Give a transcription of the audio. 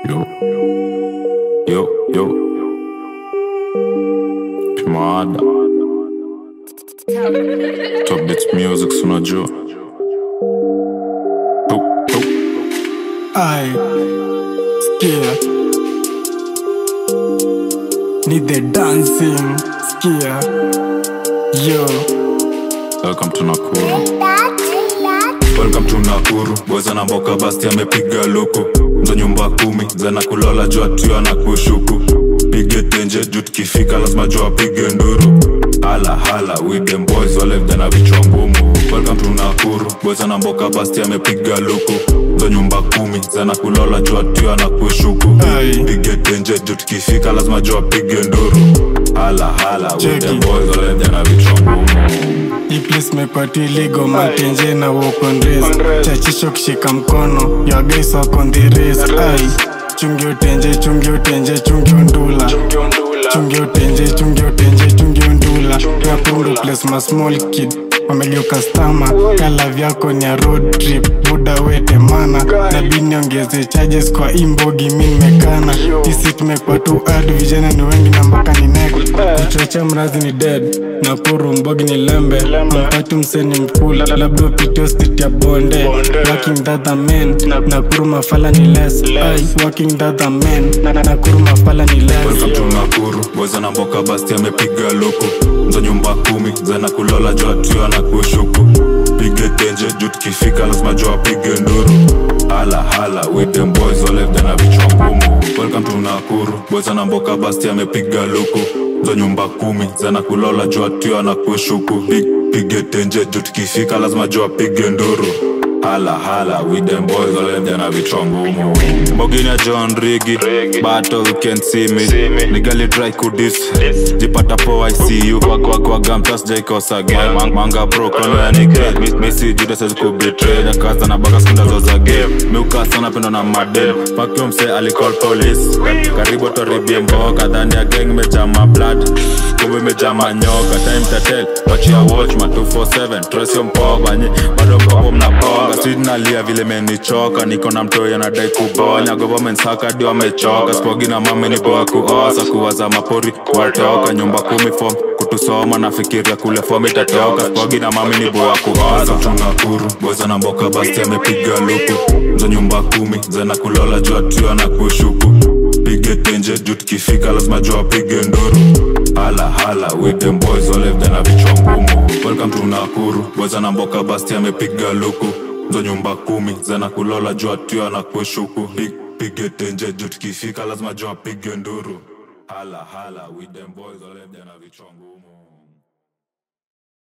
Yo, yo, yo. Pimada. Top Beats Music, unajua. I skia need the dancing skia. Yo, Welcome to Nakuru. Welcome to Nakuru. Boys na mboka basti amepiga luku. Mzo nyumba 10 zana kulola jua tuyo na kushuku. Pige tenje juu tukifika lazima jua pige nduru. Hala hala with them boys wale vijana vichwa ngumu. Welcome to Nakuru. Boys na mboka basti amepiga luku. Mzo nyumba 10 zana kulola jua tuyo na kushuku. Pige tenje juu tukifika lazima jua pige nduru. Hala hala with them boys wale vijana vichwa ngumu. hii place mekwa iligo matenje na walk on race. Chachisho kishika mkono, your guys walk on the race. Ay, chungi utenje, chungi utenje, chungi undula. Chungi utenje, chungi utenje, chungi undula. Napundu place ma small kid wamelio customer. Kala vyako ni ya road trip, buda wete mana. Na bini ongeze charges kwa imbogi min mekana. Isi tumekwa tu ad, vijana ni wengi na mpaka ni neck. Kuchocha mrazi ni dead, Nakuru mbogi ni lembe. Mpatu mseni mkula, labdo pitio street ya bonde. Working that a man, Nakuru mafala ni less. Ay, working that a man, Nakuru mafala ni less. Welcome to Nakuru. Boys na mboka basti amepiga luku. Mzo nyumba 10 zana kulola jua tuyo na kushuku. Pige tenje juu tukifika lazima jua pige nduru. Hala hala with them boys wale vijana vichwa ngumu. Welcome to Nakuru. Boys na mboka basti amepiga luku. Mzo nyumba 10 zana kulola jua tuyo na kushuku. Pige tenje juu tukifika lazima jua pige nduru. Hala hala with them boys wale vijana vichwa ngumu. Mbogini ya John Rigi, battle you can't see me. Nigali try kudis, jipata po ICU. Kwa gamtas jaikos again. Manga bro kono ya nike, Messi juda says could betray. Nakaza na baga skunda zoza game. Miuka sana pendo na madem. Pakyo mse alicall police. Karibu toribie mboka, dhani ya gang mejama blood. Kumbe mejama nyoka, time to tell. Watch your watch ma 247, trust your mpoba nye. Bado mpobo mnaponga, sidna lia vile menichoka. Niko na mtoi anadai kubonya. Government saka dio amechoka. Spogi na mami ni boa kuosa. Kuwaza mapori kuwatoka. Nyumba 10 form kutusoma na fikiria kule form itatoka. Spogi na mami ni boa kuosa. Nakuru, boys na mboka basti amepiga luku. Mzo nyumba 10 zana kulola jua tuyo na kushuku. Pige tenje juu tukifika lazima jua pige nduru. Hala hala with them boys wale vijana vichwa ngumu. Welcome to Nakuru. Boys na mboka basti amepiga luku. Mzo nyumba 10 zana kulola jua tuyo na kushuku. Pige tenje juu tukifika lazima jua pige nduru. Hala hala with them boys wale vijana vichwa ngumu.